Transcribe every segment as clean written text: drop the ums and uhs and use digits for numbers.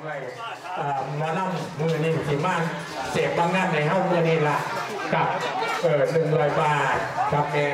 มานั่งมือนี่สิมาเสียบบางนั่นในห้องมือนี่ละกับ100 บาทครับแม่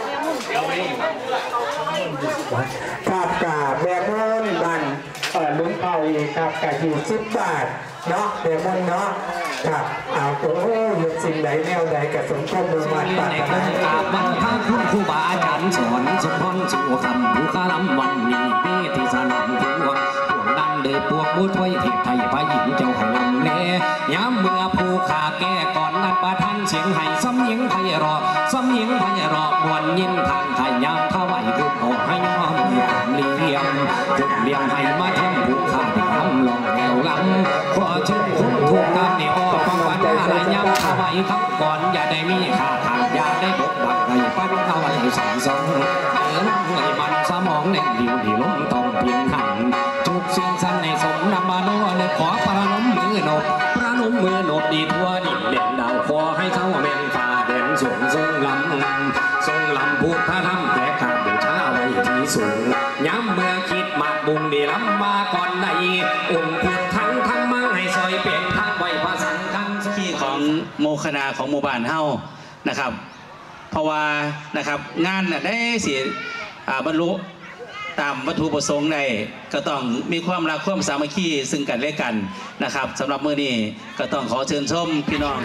ครับกับแม่ม้วนบันลุ้นเป่าอีกครับกับอยู่10 บาทเนาะแม่ม้วนเนาะครับเอาตัวยุดสิ่งใดแนวใดกับสมควรมือมันตัดกันนะบรรทางคุณครูบาอาจารย์สอนสมพรสู่คำผู้คาลำวันนี้เมติสนามทัวพวกนั้นเดือพวกบุตรไว้เทพไทยพระหญิงเจ้าให้ลำแน่ย้ำเมื่อผู้ขาแก่ก่อนนัดประทันเสียงให้ซ้ำยิงไพเราะซ้ำยิงไพเราะมวนยินทางไทยยามข้าไหวคือออกให้น้อมเลี้ยงจุดเลี้ยงให้มาแทงผู้ขาทำลองแนวลำขอชื่นคุณถูกการนี่ออกฟังวันอะไรยามข้าไหวครับก่อนอย่าได้มีขาทางอย่าได้บกบังให้ปั้นเอาไว้สองสองให้มันสมองแน่นเดียวที่ล้มต้องเพียงหันทุกสิ่งสั้นในสมนำมาโน่เลยขอประนมมือโนบประนมมือโนบดีทั่วดินเด่นดาวขอให้เจ้าเมนฝ่าเด่นสูงทรงลำพุทธธรรมแต่ขาดบูชาไว้ที่สูงย้ำเมื่อคิดมาบุญดีล้ำมาก่อนใดองค์พุทธังธรรมังให้ซอยเปลี่ยนทางไว้ภาษาคันที่ของโมคณาของหมู่บ้านเฮานะครับเพราะว่านะครับงานได้เสียบรรลุตามวัตถุประสงค์ใดก็ต้องมีความรักความสามัคคีซึ่งกันและกันนะครับสำหรับมื้อนี้ก็ต้องขอเชิญชมพี่น้อง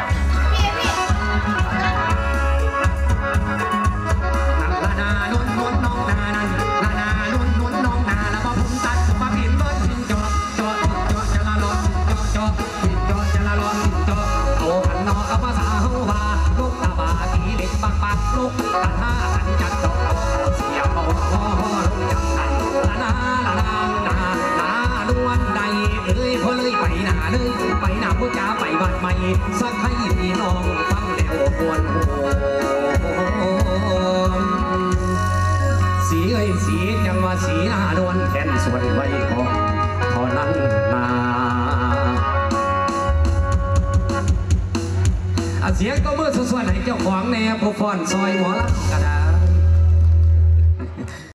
ลูกตาหาอันจัดดอกเสียงบอกลงยังกันลาดวนใดเอ้ยพอเลยไปหนาเลยไปหนาผู้จ้าไปวัดใหม่สักให้พี่น้องฟังแล้วมวนโฮสีเอ้ยสีจังว่าสีหน้าดวนแทนส่วนไว้ของเท่านั้นนาเสียงก็มือส่วนให้เจ้าของแนวผู้ฟ้อนซอยหมอลำกระดา